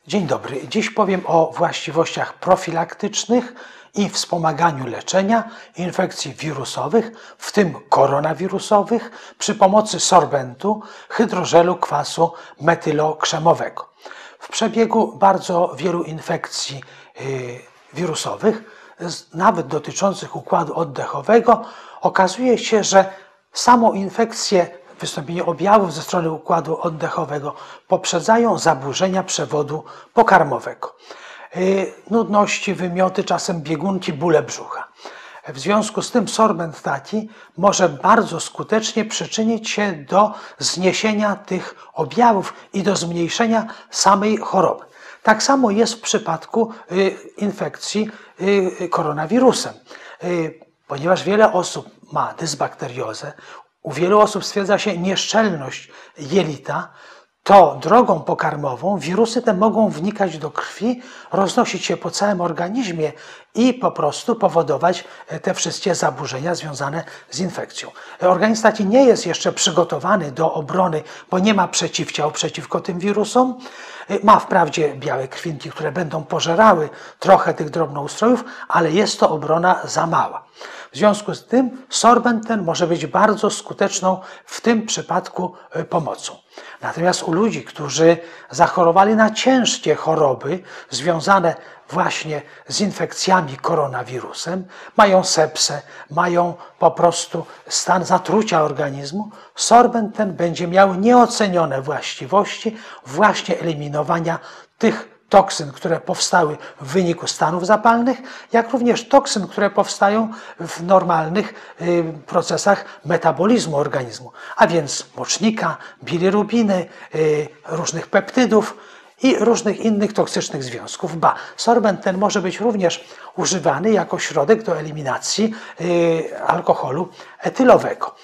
Dzień dobry. Dziś powiem o właściwościach profilaktycznych i wspomaganiu leczenia infekcji wirusowych, w tym koronawirusowych, przy pomocy sorbentu hydrożelu kwasu metylokrzemowego. W przebiegu bardzo wielu infekcji wirusowych, nawet dotyczących układu oddechowego, okazuje się, że samą infekcję, wystąpienie objawów ze strony układu oddechowego poprzedzają zaburzenia przewodu pokarmowego. Nudności, wymioty, czasem biegunki, bóle brzucha. W związku z tym sorbent taki może bardzo skutecznie przyczynić się do zniesienia tych objawów i do zmniejszenia samej choroby. Tak samo jest w przypadku infekcji koronawirusem. Ponieważ wiele osób ma dysbakteriozę, u wielu osób stwierdza się nieszczelność jelita, to drogą pokarmową wirusy te mogą wnikać do krwi, roznosić się po całym organizmie i po prostu powodować te wszystkie zaburzenia związane z infekcją. Organizm taki nie jest jeszcze przygotowany do obrony, bo nie ma przeciwciał przeciwko tym wirusom. Ma wprawdzie białe krwinki, które będą pożerały trochę tych drobnoustrojów, ale jest to obrona za mała. W związku z tym sorbent ten może być bardzo skuteczną w tym przypadku pomocą. Natomiast u ludzi, którzy zachorowali na ciężkie choroby związane właśnie z infekcjami koronawirusem, mają sepsę, mają po prostu stan zatrucia organizmu, sorbent ten będzie miał nieocenione właściwości właśnie eliminowania tych toksyn, które powstały w wyniku stanów zapalnych, jak również toksyn, które powstają w normalnych procesach metabolizmu organizmu, a więc mocznika, bilirubiny, różnych peptydów i różnych innych toksycznych związków. Sorbent ten może być również używany jako środek do eliminacji alkoholu etylowego.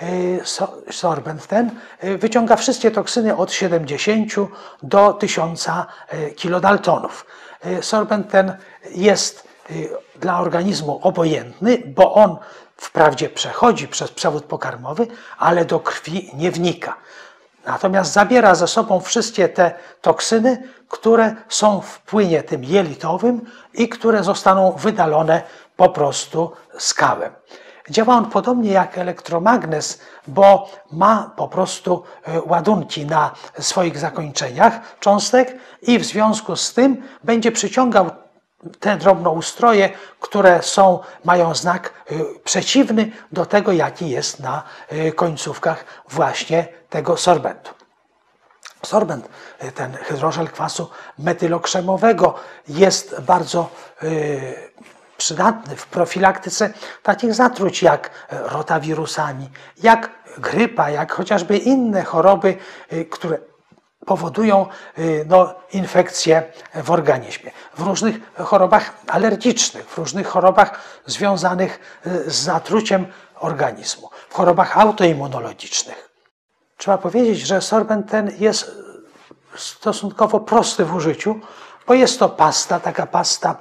Sorbent ten wyciąga wszystkie toksyny od 70 do 1000 kilodaltonów. Sorbent ten jest dla organizmu obojętny, bo on wprawdzie przechodzi przez przewód pokarmowy, ale do krwi nie wnika. Natomiast zabiera ze sobą wszystkie te toksyny, które są w płynie tym jelitowym i które zostaną wydalone po prostu skałem. Działa on podobnie jak elektromagnes, bo ma po prostu ładunki na swoich zakończeniach cząstek i w związku z tym będzie przyciągał te drobnoustroje, które mają znak przeciwny do tego, jaki jest na końcówkach właśnie tego sorbentu. Sorbent, ten hydrożel kwasu metylokrzemowego, jest bardzo przydatny w profilaktyce takich zatruć jak rotawirusami, jak grypa, jak chociażby inne choroby, które powodują infekcje w organizmie. W różnych chorobach alergicznych, w różnych chorobach związanych z zatruciem organizmu, w chorobach autoimmunologicznych. Trzeba powiedzieć, że sorbent ten jest stosunkowo prosty w użyciu, bo jest to pasta, taka pasta,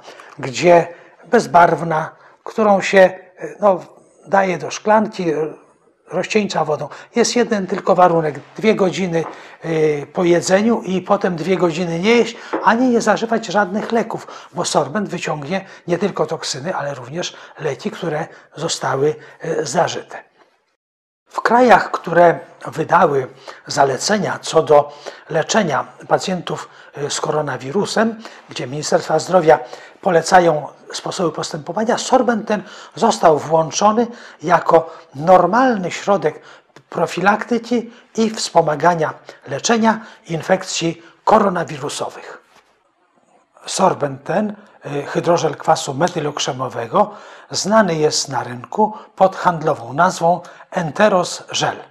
bezbarwna, którą się daje do szklanki, rozcieńcza wodą. Jest jeden tylko warunek: 2 godziny po jedzeniu i potem 2 godziny nie jeść, ani nie zażywać żadnych leków, bo sorbent wyciągnie nie tylko toksyny, ale również leki, które zostały zażyte. W krajach, które wydały zalecenia co do leczenia pacjentów z koronawirusem, gdzie Ministerstwa Zdrowia polecają sposoby postępowania, sorbent ten został włączony jako normalny środek profilaktyki i wspomagania leczenia infekcji koronawirusowych. Sorbent ten, hydrożel kwasu metylokrzemowego, znany jest na rynku pod handlową nazwą Enteros Gel.